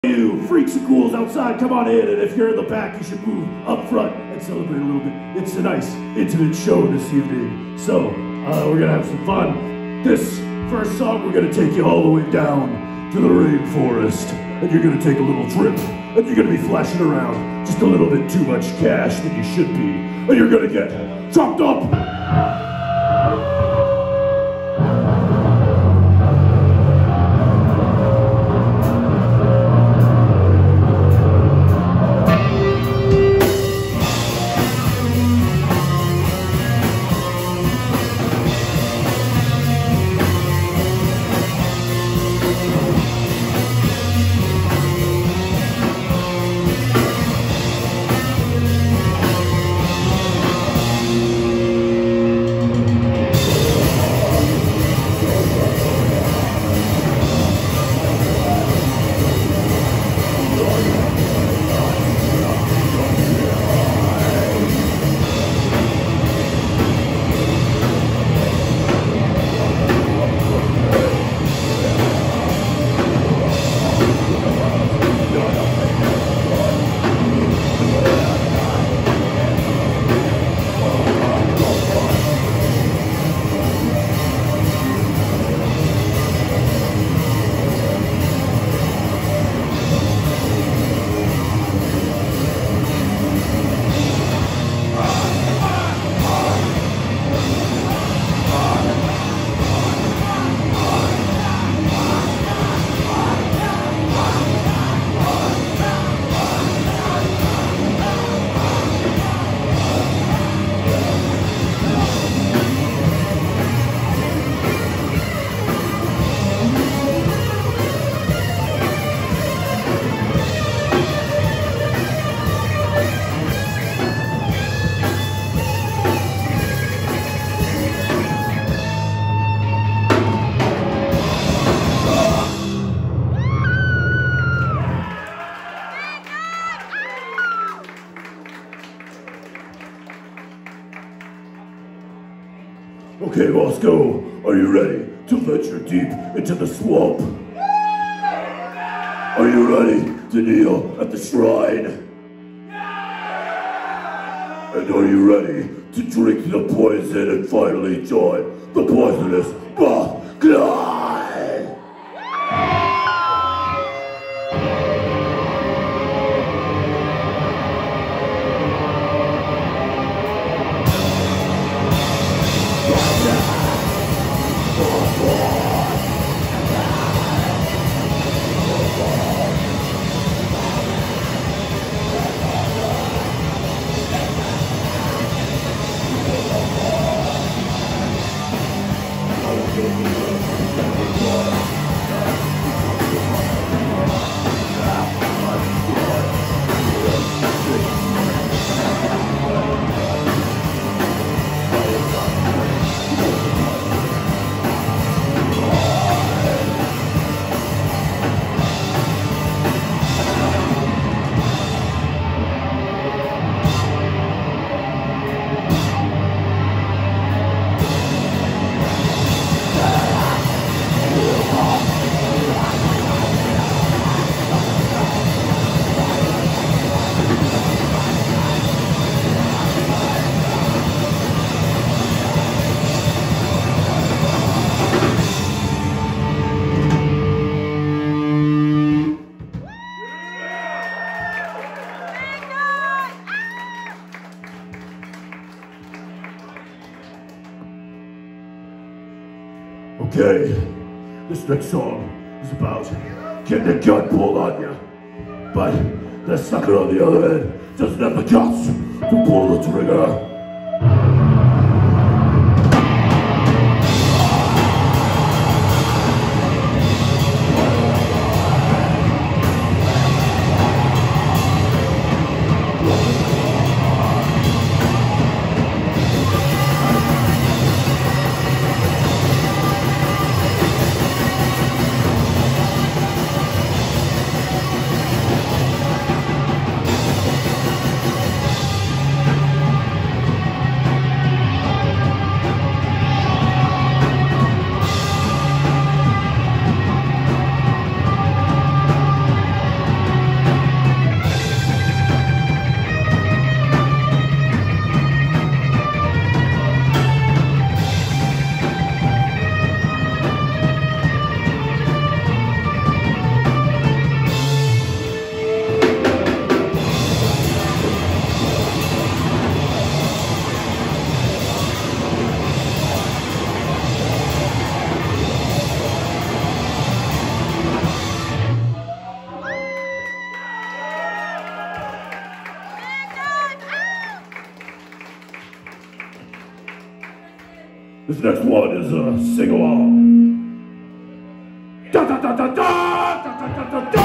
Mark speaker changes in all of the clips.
Speaker 1: You freaks and ghouls outside, come on in, and if you're in the back, you should move up front and celebrate a little bit. It's a nice, intimate show this evening, so we're gonna have some fun. This first song, we're gonna take you all the way down to the rainforest, and you're gonna take a little trip, and you're gonna be flashing around just a little bit too much cash than you should be, and you're gonna get chopped up. Okay, Roscoe, are you ready to venture deep into the swamp? Are you ready to kneel at the shrine? And are you ready to drink the poison and finally join the poisonous Backlash? Okay, this next song is about getting a gun pulled on you, but the sucker on the other end doesn't have the guts to pull the trigger. This next one is a sing-along. Da da da da da da da da da da.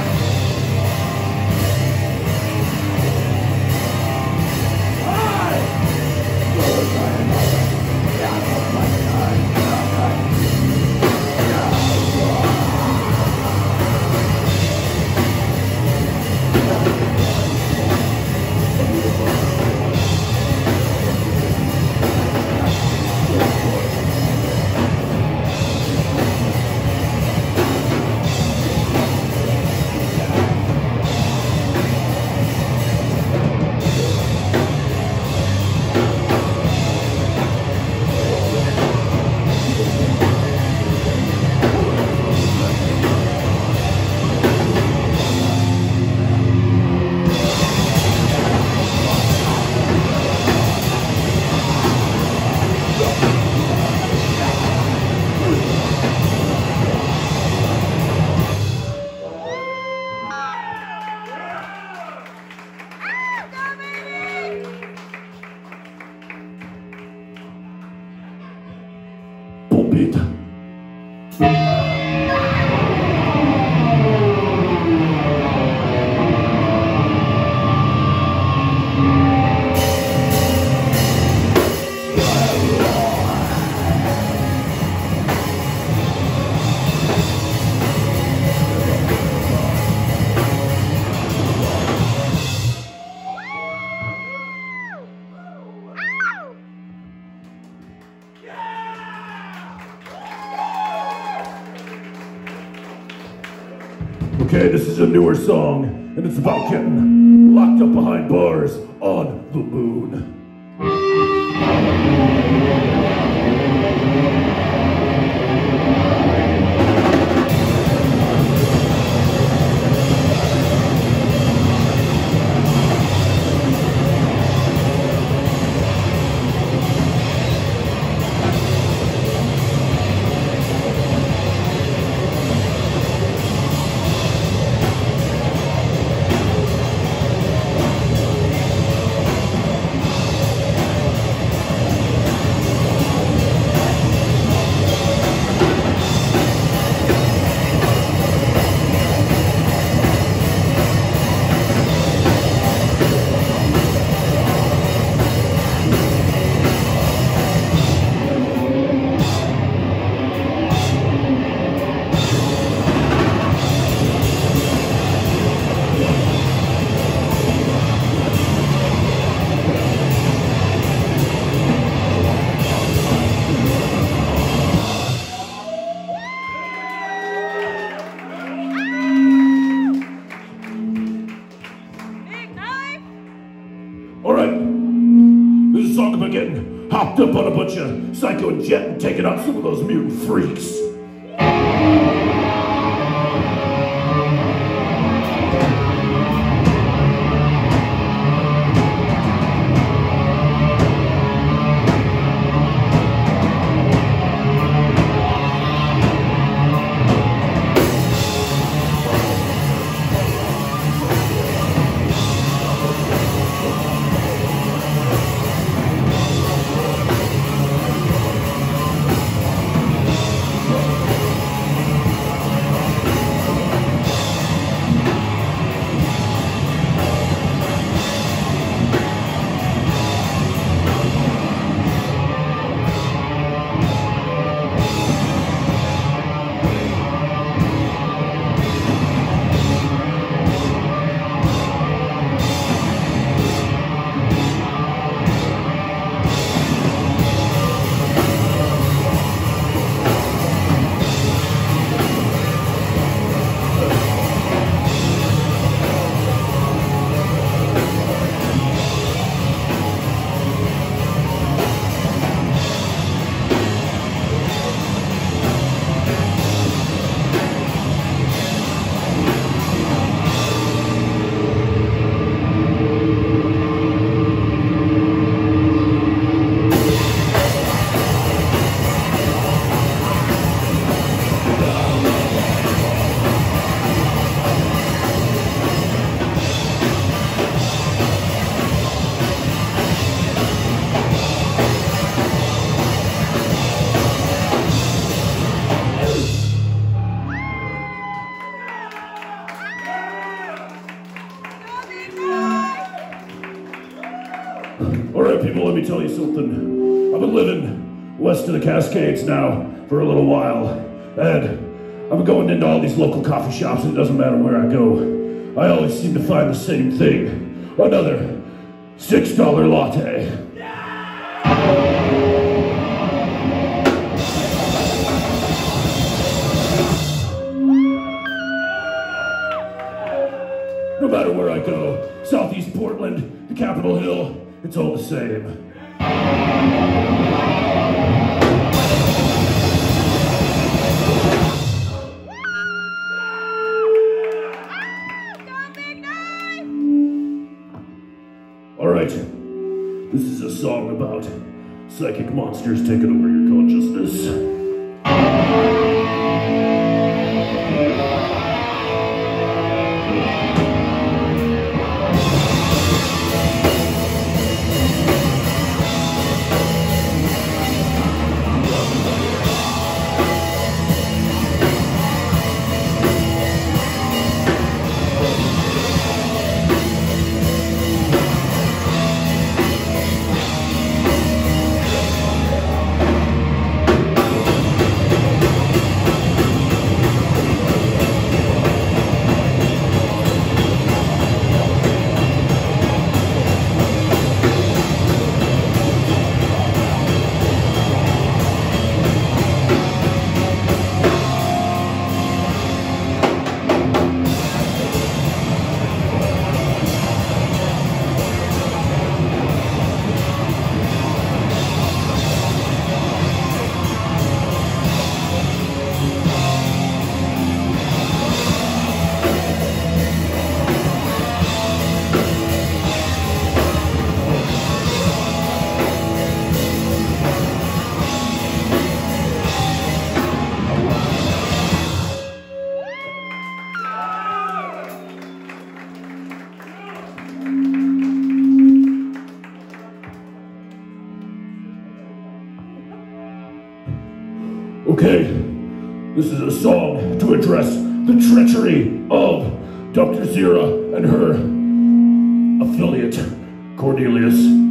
Speaker 1: Okay, this is a newer song, and it's about getting locked up behind bars on the moon. Getting hopped up on a bunch of Psycho and Jet and taking out some of those mutant freaks. Alright, people, let me tell you something. I've been living west of the Cascades now for a little while, and I've been going into all these local coffee shops, and it doesn't matter where I go. I always seem to find the same thing. Another $6 latte. No matter where I go, Southeast Portland, the Capitol Hill, it's all the same. Alright, this is a song about psychic monsters taking over your consciousness. Okay, this is a song to address the treachery of Dr. Zira and her affiliate, Cornelius.